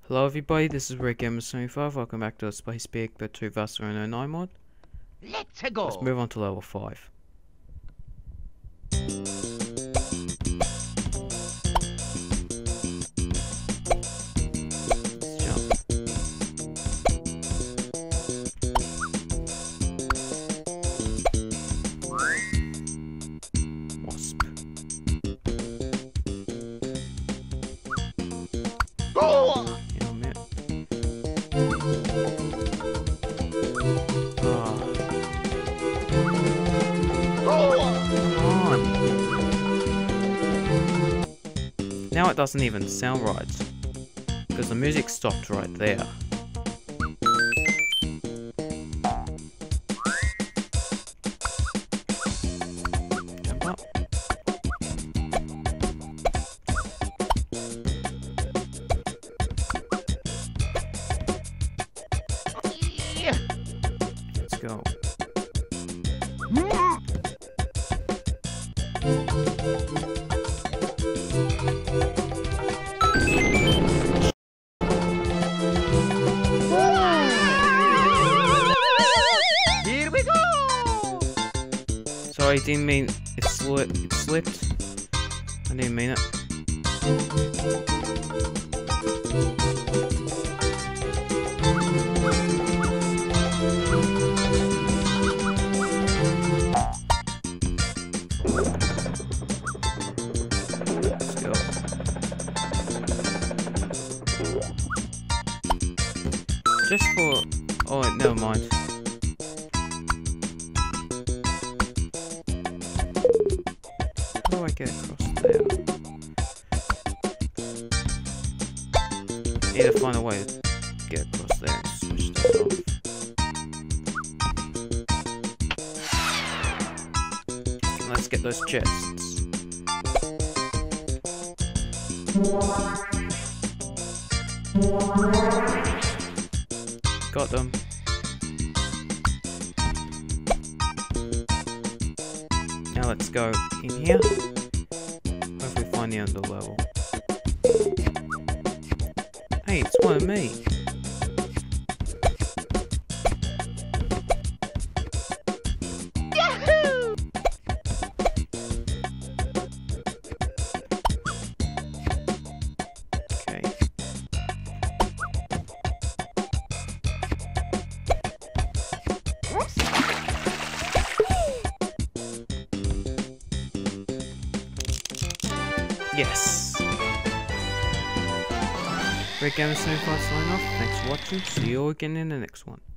Hello everybody, this is Red Gamer 75. Welcome back to the Space Big but 2 Vassar 09 mod. Let's go. Let's move on to level 5. Let's jump. Wasp. Go. Yeah, I'm it. Come on. Now it doesn't even sound right. Because the music stopped right there. Jump up. Yeah. Let's go. Here we go. Sorry, didn't mean it slipped. I didn't mean it. Let's go. Just for... oh, never mind. How do I get across there? Need to find a way to get across there and switch that off. Let's get those chests. Got them. Now let's go in here. Hopefully find the under level. Hey, it's one of me. Yahoo! Okay. Yes. Red Gamer 75 signing off. Thanks for watching. See you all again in the next one.